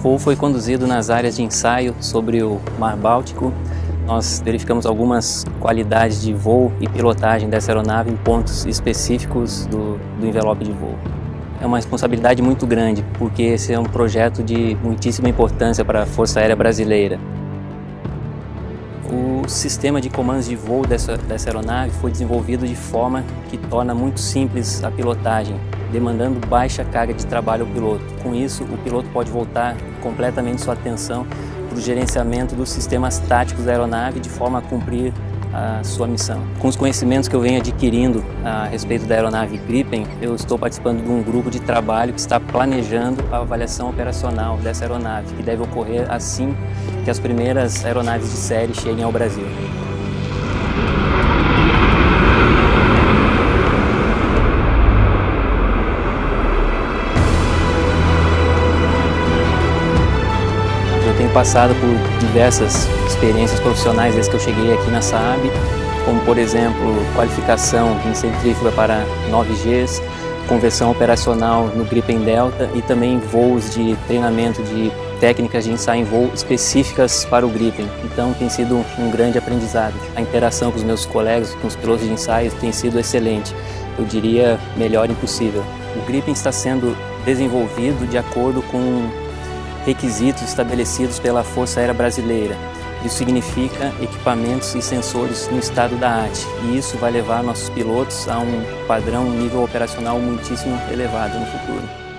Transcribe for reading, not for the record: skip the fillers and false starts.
voo foi conduzido nas áreas de ensaio sobre o Mar Báltico. Nós verificamos algumas qualidades de voo e pilotagem dessa aeronave em pontos específicos do envelope de voo. É uma responsabilidade muito grande, porque esse é um projeto de muitíssima importância para a Força Aérea Brasileira. O sistema de comandos de voo dessa aeronave foi desenvolvido de forma que torna muito simples a pilotagem, demandando baixa carga de trabalho ao piloto. Com isso, o piloto pode voltar completamente sua atenção para o gerenciamento dos sistemas táticos da aeronave de forma a cumprir a sua missão. Com os conhecimentos que eu venho adquirindo a respeito da aeronave Gripen, eu estou participando de um grupo de trabalho que está planejando a avaliação operacional dessa aeronave, que deve ocorrer assim que as primeiras aeronaves de série cheguem ao Brasil. Eu tenho passado por diversas experiências profissionais desde que eu cheguei aqui na Saab, como por exemplo, qualificação em centrífuga para 9Gs, conversão operacional no Gripen Delta e também voos de treinamento de técnicas de ensaio em voo específicas para o Gripen. Então tem sido um grande aprendizado. A interação com os meus colegas, com os pilotos de ensaio, tem sido excelente. Eu diria melhor impossível. O Gripen está sendo desenvolvido de acordo com requisitos estabelecidos pela Força Aérea Brasileira. Isso significa equipamentos e sensores no estado da arte, e isso vai levar nossos pilotos a um padrão, um nível operacional muitíssimo elevado no futuro.